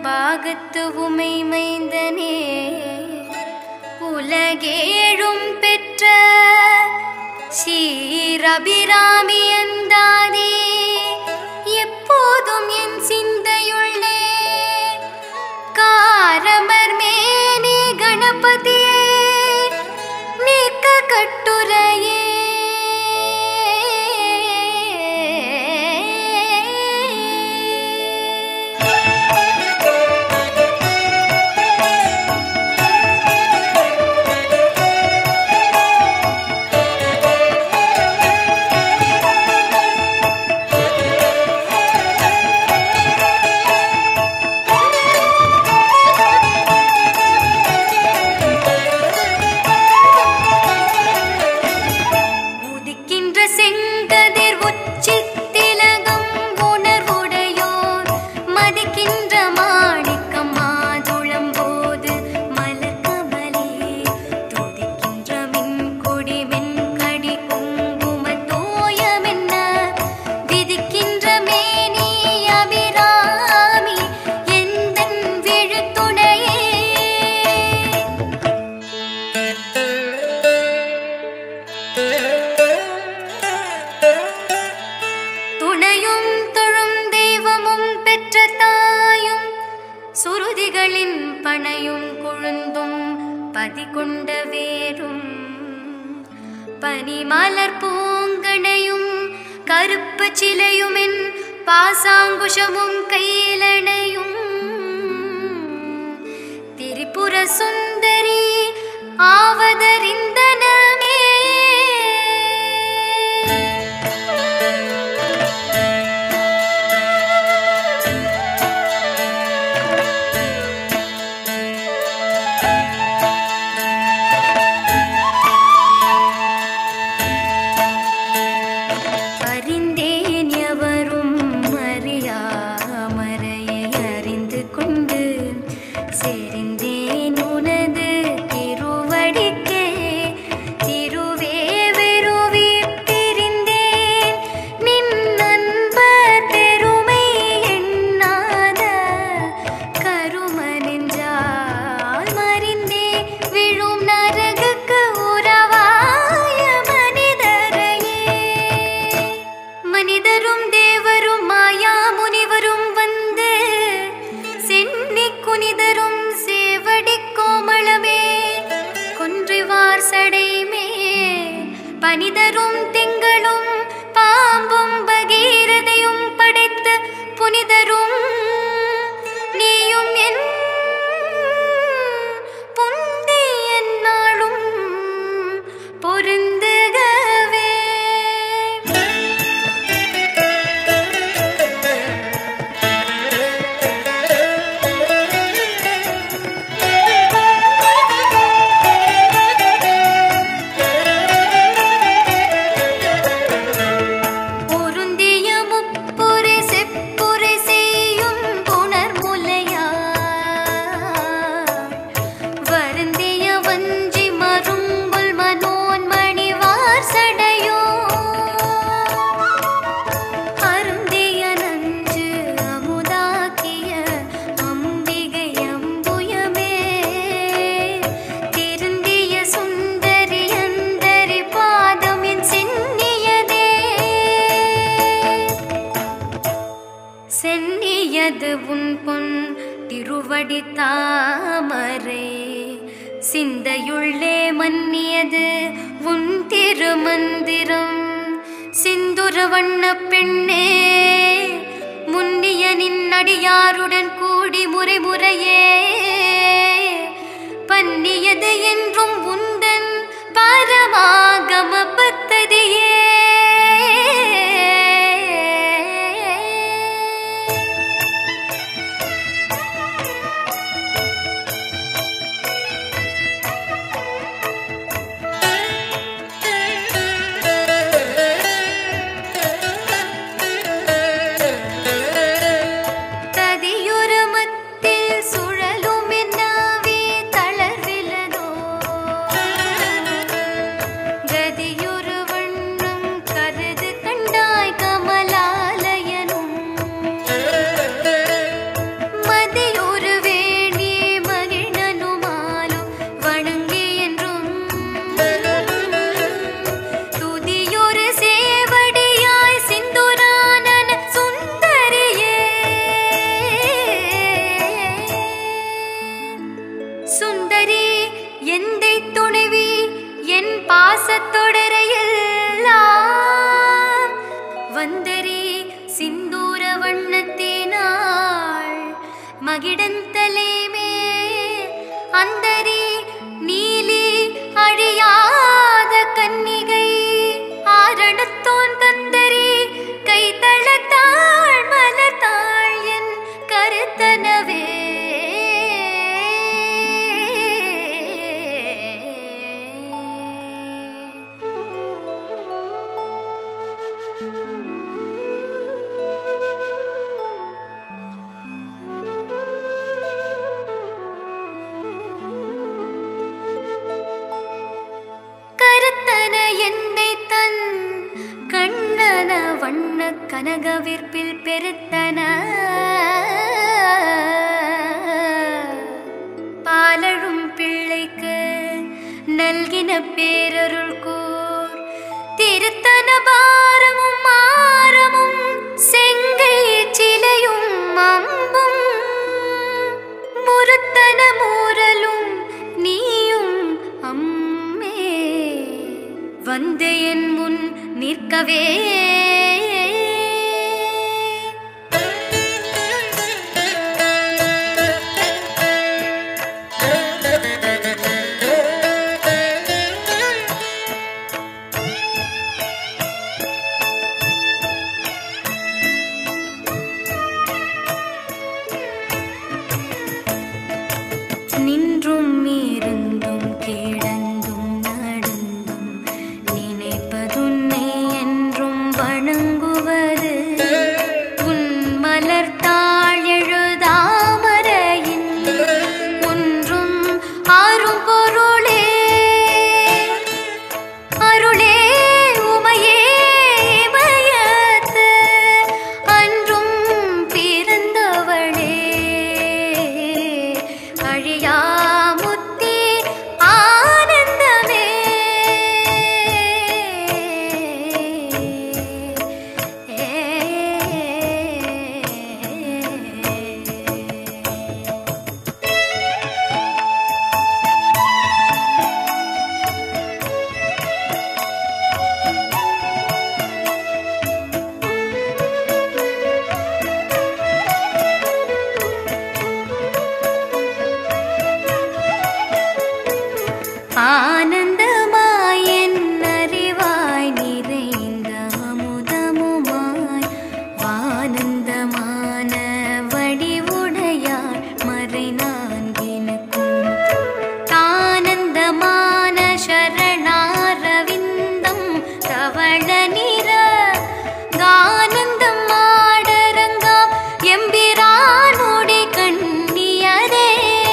பாகத்து உமை மைந்தனே உலகேழும் பெற்ற ஸ்ரீரபிராமி அந்தானே எப்போதும் என் சிந்தையுள்ளே காரமர் மேனே கணபதியே நீக்க கட்டுரையே பதிகொண்ட வேரும் பனிமலர் பூங்கணையும் கருப்பு சிலையுமென் பாசாங்குஷமும் கையிலணையும் திரிபுர சுந்தரி ஆவதறிந்தனமே பனிதரும் திங்களும் பாம்பும் பகீரதையும் படைத்த புனிதரும் நீயும் என் புந்திய நாளும் பொருந்துகவே சென்னியது உன் பொன் திருவடி தாமரை சிந்தையுள்ளே மன்னியது உன் திருமந்திரம் சிந்துர வண்ண பெண்ணே முன்னிய நின் அடியாருடன் கூடி முறைமுறையே பன்னியது என்றும் உந்தன் பரமாகம பத்ததியே கதியொரு வண்ணம் வந்தரி சிந்தூர வண்ணத்தேனாள் மகிடந்தலேமே அந்தரி நீலி அழியாத கன்னிகை ஆரணத்தோன் கந்தரி கைதளத்தாள் மலர்த்தாள் என் கருத்தனவே வண்ண கனகவிற்பில் பெருத்தன பாலழும் பிள்ளைக்கு நல்கின பேரருள் கூர் திருத்தன பாரமும் மாரமும் செங்கை சிலையும் அம்பும் முருத்தன மூரலும் நீயும் அம்மே வந்து என் முன் நிற்கவே நின்றும் இருந்தும் கிடந்தும் நடந்தும் நினைப்பதுன்னை என்றும் வணங்குவது உன் மலர்த்தாள் எழுதாமரையின் ஒன்றும் ஆறும் பொருளே அருளே உமையே மயத்து அன்றும் பிறந்தவளே அழியாமுத்தி ஆனந்தமே ஆனந்தமாய் என் அறிவாய் நிறைந்த அமுதமுமாய் வானந்தமான வடிவுடையாள் மறை நான்கினுக்கும் தானந்தமான சரணாரவிந்தம் தவள நிற கானந்தம் ஆடரங்காம் எம்பிரானுடி கண்ணியதே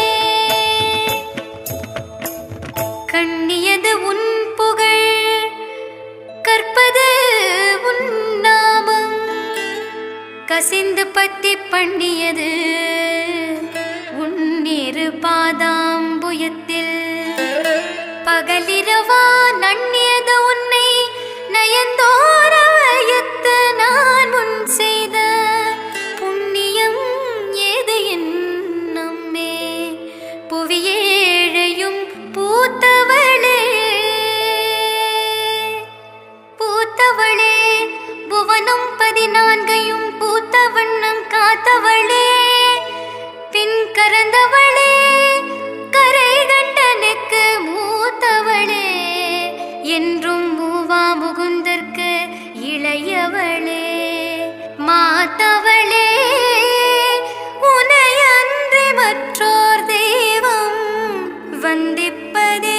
கண்ணியது உன் புகழ் கற்பது உன் நாமம் கசிந்து பத்தி பண்ணியது உன் இரு பாதாம்புயத்தில் பகலிரவா நண்ணியது உன்னை நயந்தோர வயத்து நான் முன் செய்த புண்ணியம் ஏது என் நம்மே புவியேழையும் பூத்தவளே பூத்தவளே புவனம் 14 பூத்த வண்ணம் காத்தவளே பின் கரந்தவளே கரை கண்டனுக்கு மூத்தவளே என்றும் மூவா முகுந்தற்கு இளையவளே மாத்தவளே உனை அன்றி மற்றோர் தெய்வம் வந்திப்பதே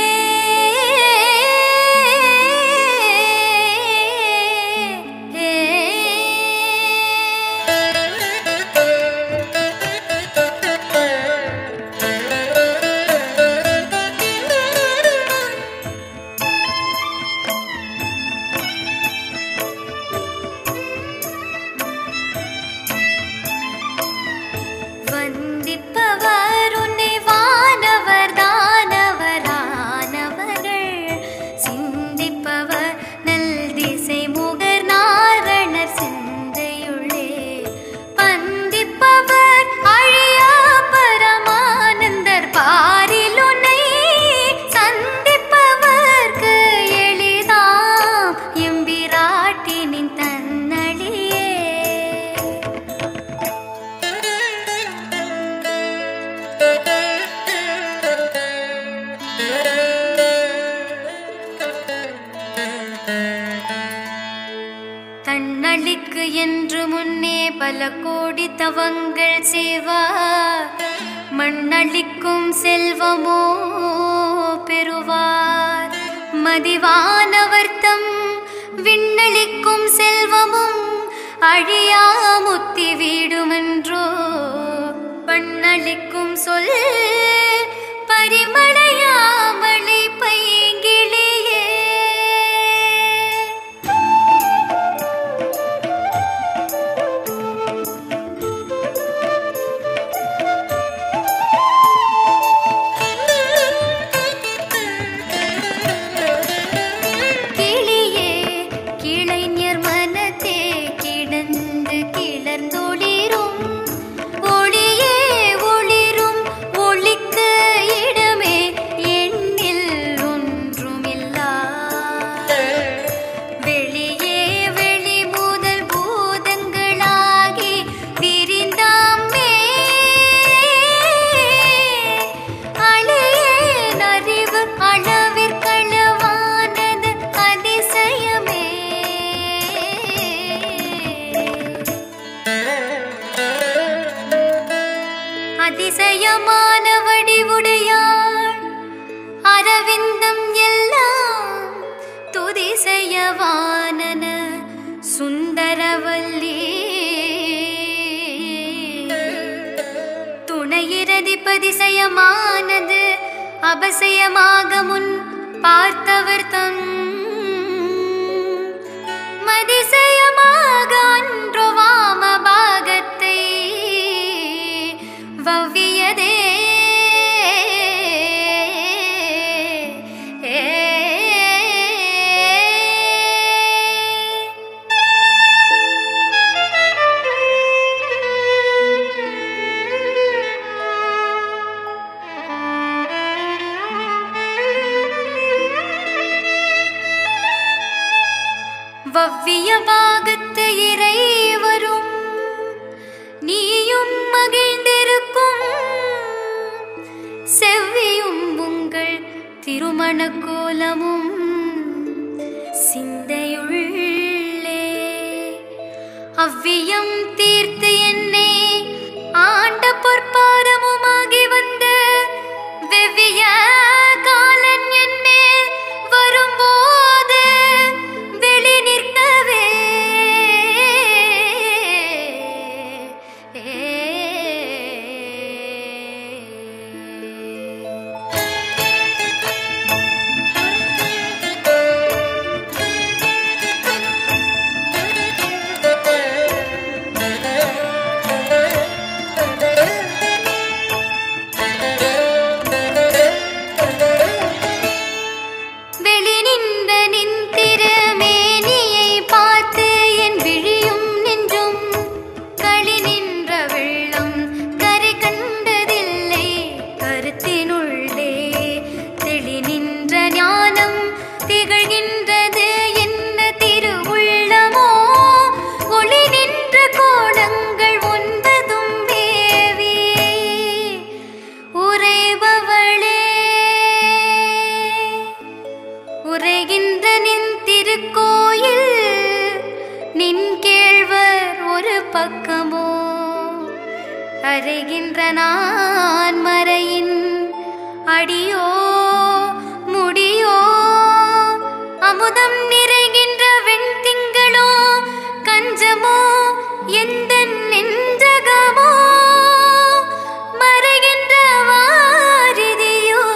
தன்னழிக்கு என்று முன்னே பல கோடி தவங்கள் செய்வார். மண்ணளிக்கும் செல்வமோ பெறுவார். மதிவானவர்த்தம் விண்ணளிக்கும் செல்வமும் அழியா முத்தி வீடுமென்றோ. பண்ணளிக்கும் சொல் பரிமளையாமலை பைங்கிளியே. கிளியே கிளைஞர் மனத்தே கிடந்து கிளர்ந்தொளிரும் ஒளியே ஒளிரும் ஒளிக்கு இடமே எண்ணில் ஒன்றுமில்லா. வெளியே வெளி முதல் பூதங்களாகி விரிந்தாமே அழியேன் அறிவு அளவிற்களவானது அதிசயமே. அதிசயமான வடிவுடையாள் அரவிந்தம் எல்லாம் துதிசயவானன சுந்தரவல்லி. துணையிரதிபதிசயமானது அபசயமாக முன் பார்த்தவர் தம் மதிசயமாக அன்றோ வாம பாகத்தை வவ்வியதே. வவ்விய பாகத்து இறைவரும் நீயும் மகிழ்ந்திருக்கும் செவ்வியும் உங்கள் திருமண கோலமும் சிந்தையுள்ளே. அவ்வியம் தீர்த்து என்னை ஆண்ட பொற்பாதமுமாகி வந்த வெவ்விய காலன் என் மேல் வரும்போது வெளி நிற்கவே வெளி நின்ற நின் திருமேனியை பார்த்து என் விழியும் நெஞ்சும் களி நின்ற வெள்ளம் கரை கண்டதில்லை கருத்தினுள்ளே. தெளி நின்ற ஞானம் திகழ்கின்றது என்ன திருவுள்ளமோ. ஒளி நின்ற கோணங்கள் ஒன்பதும் மேவி உறைபவளே. உரைகின்ற நின் திருக்கோயில் நின் கேழ்வர் ஒரு பக்கமோ. அறைகின்ற நான் மறையின் அடியோ முடியோ. அமுதம் நிறைகின்ற வெண்திங்களோ கஞ்சமோ எந்த நெஞ்சகமோ. மறைகின்ற வாரிதியோ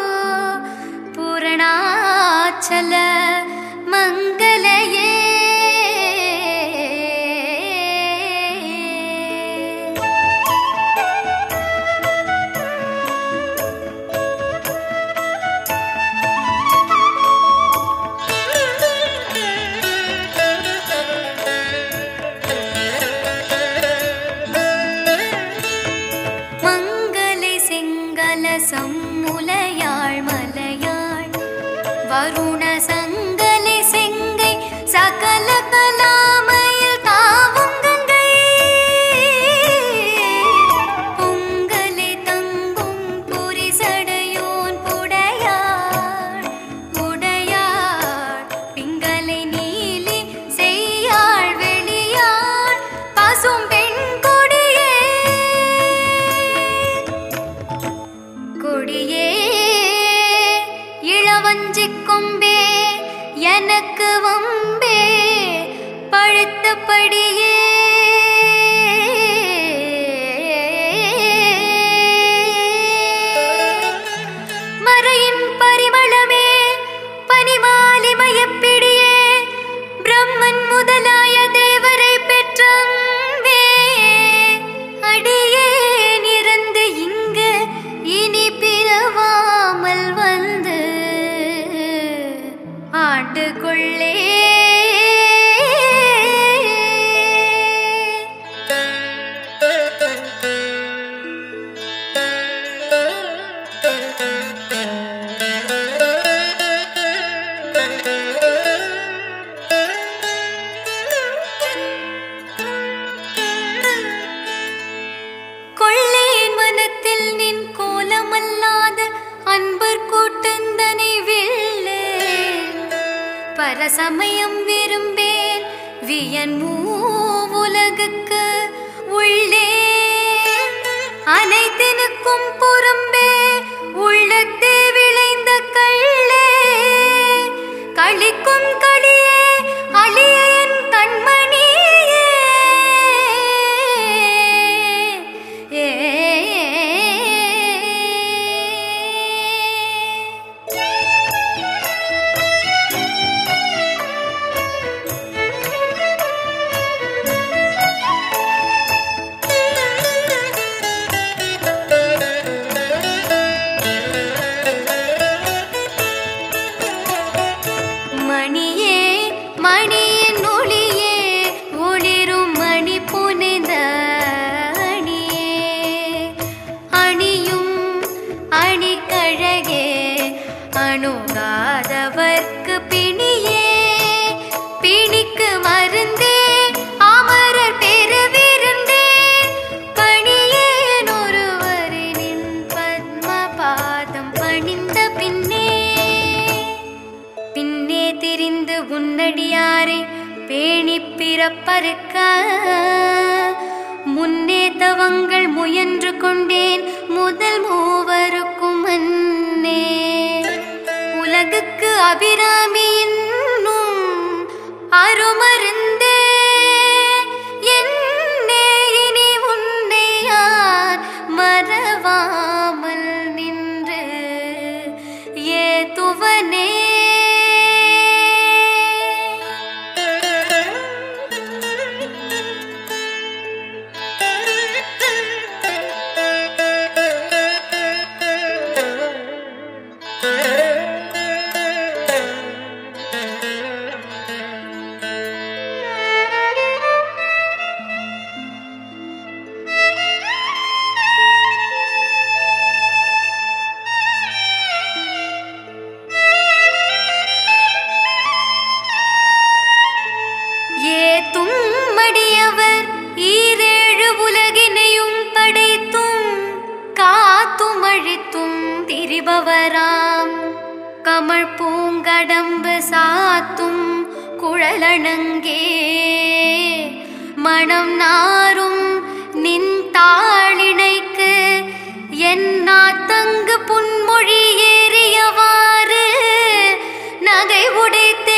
பூரணாச்சல மங்களையே. படியே மறையின் பரிமளமே பனிமாலிமயப்பிடியே பிரம்மன் முதலாய தேவரை பெற்றே அடியே நிறந்து இங்கு இனி பிறவாமல் வந்து ஆண்டு கொள்ளே கொள்ளேன் மனத்தில் நின் கோலமல்லாத அன்பர் கூட்டந்தனை வெள்ளே பரசமயம் விரும்பேன் வியன் மூவுலகுக்கு உள்ளே அனைத்தினுக்கும் புறம்பே உள்ளத்தே விளைந்த கள்ளே களிக்கும் களியே அழியன் கண்மணியே மணியே மணியின் ஒளியே ஒளிரும் மணி புனித அணியே அணியும் அணிக்கழகே அணுகாதவர்க்கு பிணியே பிணிக்கு மருந்தே அமரர் பெருவிருந்தே பணியேன் ஒருவரின் பத்ம பாதம் பணிந்த பின்னே பின்னே திரிந்து உன்னடியாரை பேணி பிறப்பறுக்க முன்னே தவங்கள் முயன்று கொண்டேன் முதல் மூவருக்கும் அன்னே உலகுக்கு அபிராமி என்னும் அருமருந்தே என்னே இனி உன்னை யார் மறவாமல் நின்று ஏதுவனே ஏத்தும்மடியவர் ஈரேழு உலகினையும் படைத்தும் காத்தும் அழித்தும் திரிபவராம் கமழ் பூங்கடம்பு சாத்தும் குழலணங்கே மனம் நாரும் நின் தாளிணைக்கு என் நாத்தங்கு புன்மொழி ஏறியவாறு நகை உடைத்தே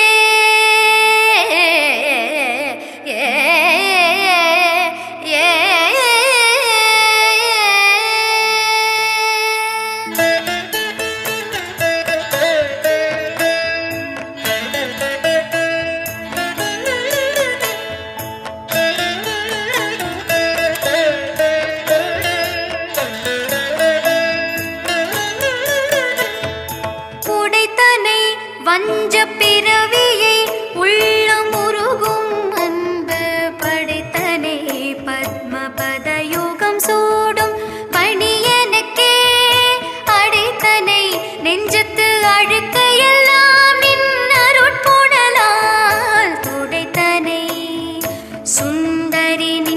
வஞ்ச பிறவியை உள்ளம் உருகும் அன்பு படைத்தனை பத்மபத யோகம் சூடும் பணியனுக்கே அடைத்தனை நெஞ்சத்து அழுக்கையெல்லாம் நின் அருட்புணலால் துடைத்தனை சுந்தரி